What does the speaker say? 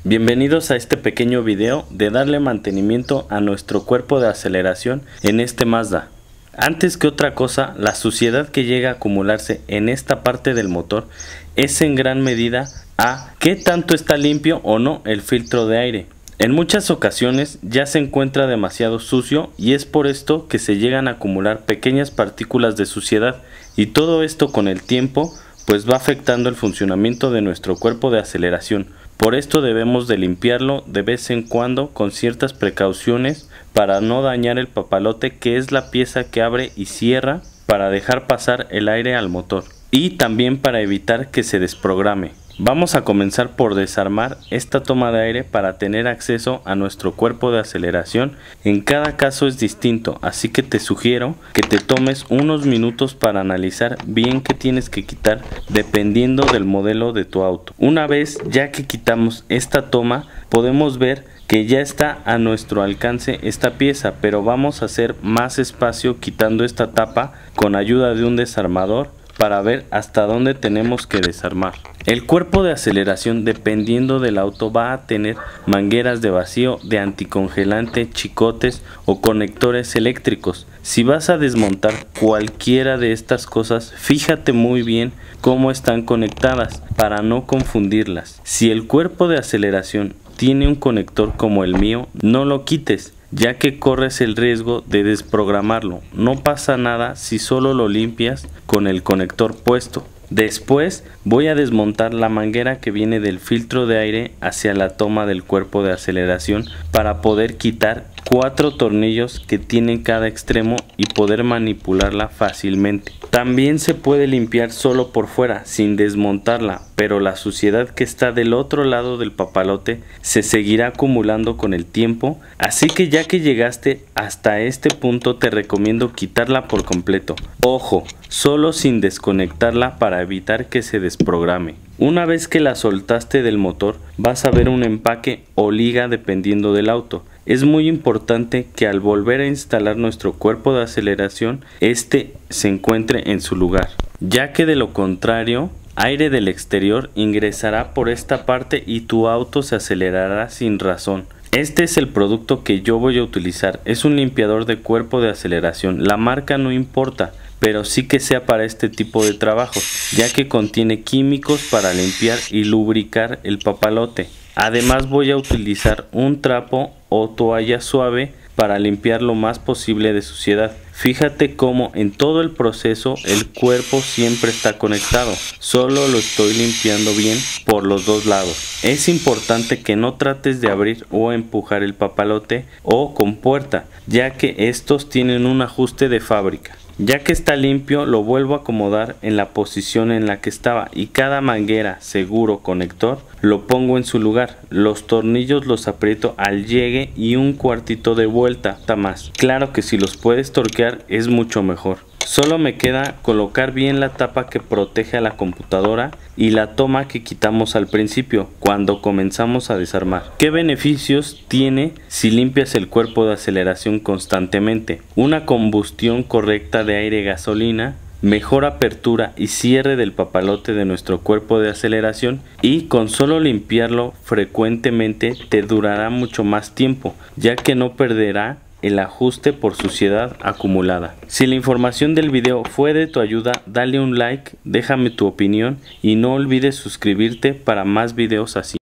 Bienvenidos a este pequeño video de darle mantenimiento a nuestro cuerpo de aceleración en este Mazda. Antes que otra cosa, la suciedad que llega a acumularse en esta parte del motor es en gran medida a qué tanto está limpio o no el filtro de aire. En muchas ocasiones ya se encuentra demasiado sucio y es por esto que se llegan a acumular pequeñas partículas de suciedad, y todo esto con el tiempo pues va afectando el funcionamiento de nuestro cuerpo de aceleración. Por esto debemos de limpiarlo de vez en cuando con ciertas precauciones para no dañar el papalote, que es la pieza que abre y cierra para dejar pasar el aire al motor, y también para evitar que se desprograme. Vamos a comenzar por desarmar esta toma de aire para tener acceso a nuestro cuerpo de aceleración. En cada caso es distinto, así que te sugiero que te tomes unos minutos para analizar bien qué tienes que quitar dependiendo del modelo de tu auto. Una vez ya que quitamos esta toma, podemos ver que ya está a nuestro alcance esta pieza, pero vamos a hacer más espacio quitando esta tapa con ayuda de un desarmador para ver hasta dónde tenemos que desarmar. El cuerpo de aceleración, dependiendo del auto, va a tener mangueras de vacío, de anticongelante, chicotes o conectores eléctricos. Si vas a desmontar cualquiera de estas cosas, fíjate muy bien cómo están conectadas para no confundirlas. Si el cuerpo de aceleración tiene un conector como el mío, no lo quites, ya que corres el riesgo de desprogramarlo. No pasa nada si solo lo limpias con el conector puesto. Después voy a desmontar la manguera que viene del filtro de aire hacia la toma del cuerpo de aceleración para poder quitar 4 tornillos que tienen cada extremo y poder manipularla fácilmente. También se puede limpiar solo por fuera sin desmontarla, pero la suciedad que está del otro lado del papalote se seguirá acumulando con el tiempo, así que ya que llegaste hasta este punto te recomiendo quitarla por completo. Ojo, solo sin desconectarla para evitar que se desprograme. Una vez que la soltaste del motor, vas a ver un empaque o liga dependiendo del auto. Es muy importante que al volver a instalar nuestro cuerpo de aceleración, este se encuentre en su lugar, ya que de lo contrario, aire del exterior ingresará por esta parte y tu auto se acelerará sin razón. Este es el producto que yo voy a utilizar. Es un limpiador de cuerpo de aceleración. La marca no importa, pero sí que sea para este tipo de trabajos, ya que contiene químicos para limpiar y lubricar el papalote. Además voy a utilizar un trapo o toalla suave para limpiar lo más posible de suciedad. Fíjate cómo en todo el proceso el cuerpo siempre está conectado, solo lo estoy limpiando bien por los dos lados. Es importante que no trates de abrir o empujar el papalote o compuerta, ya que estos tienen un ajuste de fábrica. Ya que está limpio, lo vuelvo a acomodar en la posición en la que estaba y cada manguera, seguro, conector, lo pongo en su lugar. Los tornillos los aprieto al llegue y un cuartito de vuelta más. Claro que si los puedes torquear es mucho mejor. Solo me queda colocar bien la tapa que protege a la computadora y la toma que quitamos al principio cuando comenzamos a desarmar. ¿Qué beneficios tiene si limpias el cuerpo de aceleración constantemente? Una combustión correcta de aire y gasolina, mejor apertura y cierre del papalote de nuestro cuerpo de aceleración, y con solo limpiarlo frecuentemente te durará mucho más tiempo, ya que no perderá el ajuste por suciedad acumulada. Si la información del video fue de tu ayuda, dale un like, déjame tu opinión y no olvides suscribirte para más videos así.